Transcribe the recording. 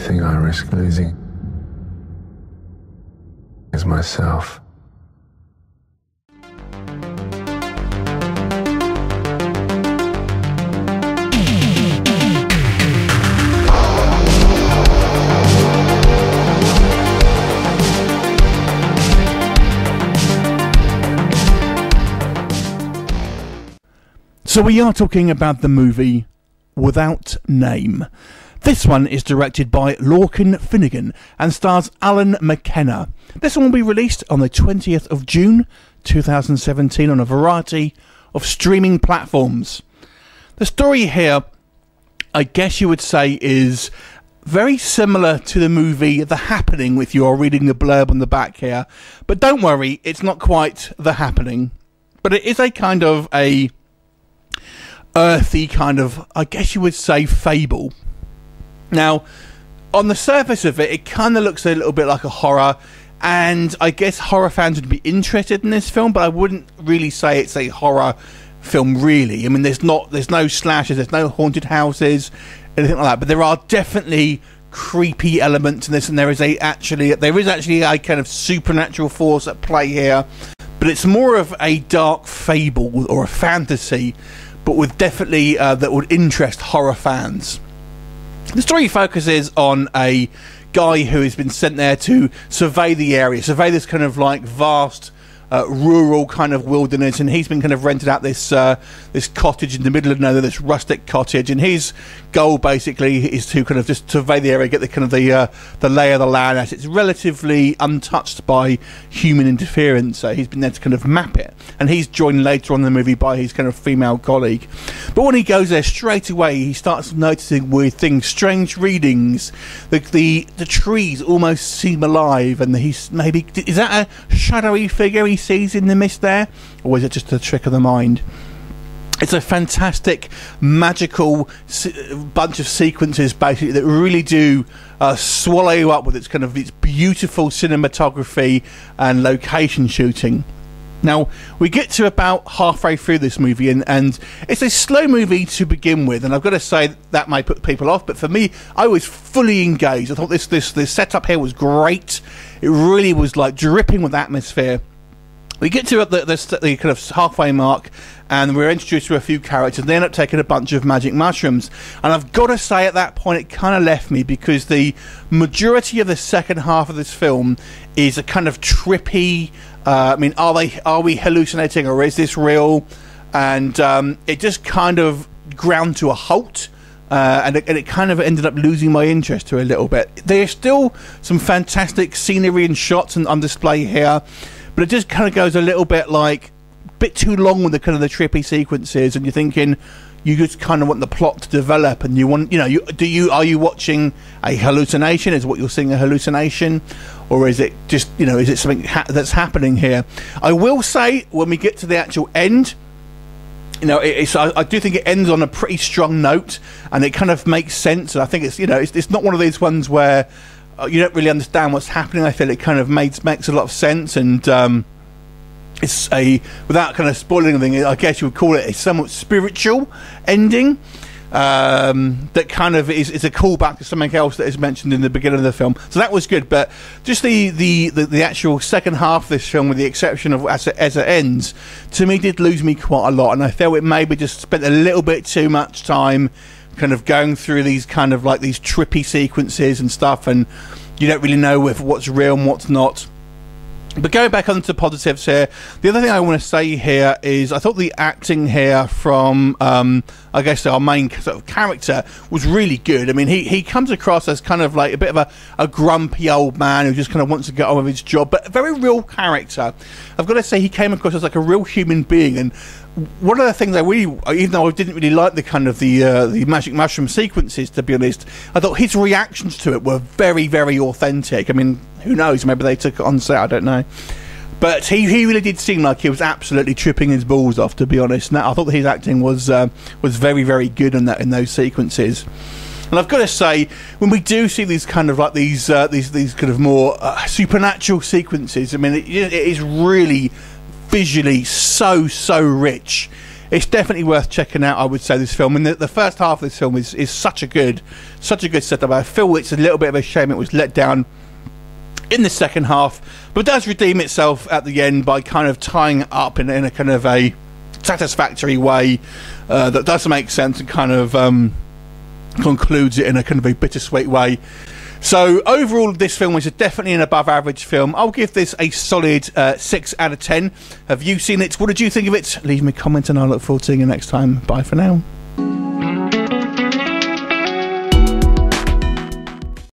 thing I risk losing is myself. So we are talking about the movie Without Name. This one is directed by Lorcan Finnegan and stars Alan McKenna. This one will be released on the 20th of June 2017 on a variety of streaming platforms. The story here, I guess you would say, is very similar to the movie The Happening, if you are reading the blurb on the back here. But don't worry, it's not quite The Happening. But it is a kind of a earthy kind of, I guess you would say, fable. Now, on the surface of it, it kind of looks a little bit like a horror, and I guess horror fans would be interested in this film, but I wouldn't really say it's a horror film, really. I mean, there's no slashes, there's no haunted houses, anything like that, but there are definitely creepy elements in this, and there is actually a kind of supernatural force at play here, but it's more of a dark fable or a fantasy, but with definitely that would interest horror fans. The story focuses on a guy who has been sent there to survey the area, survey this kind of like vast rural kind of wilderness, and he's been kind of rented out this cottage in the middle of nowhere, this rustic cottage, and his goal basically is to kind of just survey the area, get the kind of the lay of the land, as it's relatively untouched by human interference. So he's been there to kind of map it, and he's joined later on in the movie by his kind of female colleague. But when he goes there, straight away he starts noticing weird things, strange readings. The trees almost seem alive, and is that a shadowy figure he sees in the mist there, or is it just a trick of the mind? It's a fantastic, magical bunch of sequences, basically, that really do swallow you up with its beautiful cinematography and location shooting. Now, we get to about halfway through this movie, and it's a slow movie to begin with, and I've got to say that may put people off, but for me, I was fully engaged. I thought this setup here was great. It really was like dripping with atmosphere. We get to the kind of halfway mark, and we're introduced to a few characters, and they end up taking a bunch of magic mushrooms. And I've got to say, at that point, it kind of left me, because the majority of the second half of this film is a kind of trippy. I mean, are we hallucinating, or is this real? And it just kind of ground to a halt. And it kind of ended up losing my interest to a little bit. There's still some fantastic scenery and shots on display here, but it just kind of goes a little bit too long with the kind of the trippy sequences, and you're thinking you just kind of want the plot to develop, and you want, are you watching a hallucination? Is what you're seeing a hallucination, or is it just, is it something that's happening here? I will say, when we get to the actual end, I do think it ends on a pretty strong note, and it kind of makes sense. And I think it's not one of these ones where you don't really understand what's happening. I feel it kind of makes a lot of sense, and it's without kind of spoiling anything, I guess you would call it a somewhat spiritual ending. That kind of is a callback to something else that is mentioned in the beginning of the film. So that was good, but just the actual second half of this film, with the exception of as it ends, to me did lose me quite a lot, and I felt it maybe just spent a little bit too much time kind of going through these kind of like these trippy sequences and stuff, and you don't really know what's real and what's not. But going back onto positives here, the other thing I want to say here is I thought the acting here from, I guess, our main sort of character was really good. I mean, he comes across as kind of like a bit of a grumpy old man who just kind of wants to get on with his job, but a very real character. I've got to say, he came across as like a real human being, and one of the things I really, even though I didn't really like the kind of the magic mushroom sequences, to be honest, I thought his reactions to it were very, very authentic. I mean, who knows? Maybe they took it on set. I don't know. But he really did seem like he was absolutely tripping his balls off, to be honest. And I thought his acting was very, very good in those sequences. And I've got to say, when we do see these kind of like these kind of more supernatural sequences, I mean, it is really visually so rich. it's definitely worth checking out, I would say, this film. And the first half of this film is such a good setup. I feel it's a little bit of a shame it was let down in the second half, but does redeem itself at the end by kind of tying it up in a kind of a satisfactory way that does make sense, and kind of concludes it in a kind of a bittersweet way. So overall, this film is definitely an above average film. I'll give this a solid 6 out of 10. Have you seen it? What did you think of it? Leave me a comment and I look forward to seeing you next time. Bye for now.